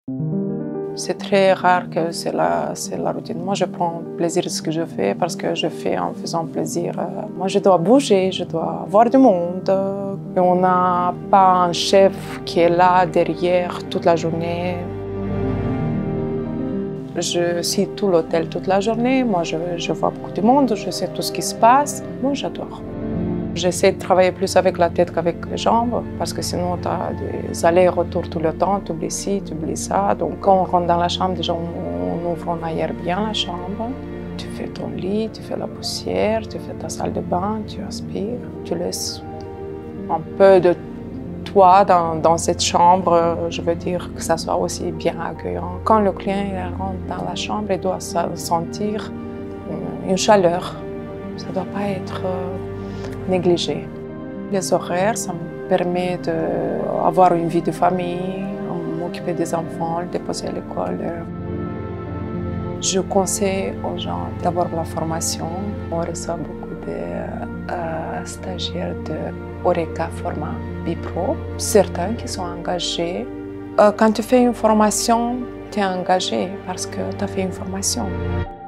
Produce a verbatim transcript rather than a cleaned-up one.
C'est très rare que c'est la, c'est la routine. Moi, je prends plaisir de ce que je fais parce que je fais en faisant plaisir. Moi, je dois bouger, je dois voir du monde. Et on n'a pas un chef qui est là derrière toute la journée. Je suis tout l'hôtel toute la journée. Moi, je, je vois beaucoup de monde, je sais tout ce qui se passe. Moi, j'adore. J'essaie de travailler plus avec la tête qu'avec les jambes, parce que sinon, tu as des allers-retours tout le temps, tu oublies ci, tu oublies ça. Donc, quand on rentre dans la chambre, déjà, on, on ouvre, on aère bien la chambre. Tu fais ton lit, tu fais la poussière, tu fais ta salle de bain, tu aspires. Tu laisses un peu de toi dans, dans cette chambre, je veux dire que ça soit aussi bien accueillant. Quand le client il rentre dans la chambre, il doit sentir une chaleur. Ça ne doit pas être négligé. Les horaires, ça me permet d'avoir une vie de famille, m'occuper des enfants, les déposer à l'école. Je conseille aux gens d'avoir la formation. On reçoit beaucoup de euh, stagiaires de Horeca Format Bipro, certains qui sont engagés. Euh, quand tu fais une formation, tu es engagé parce que tu as fait une formation.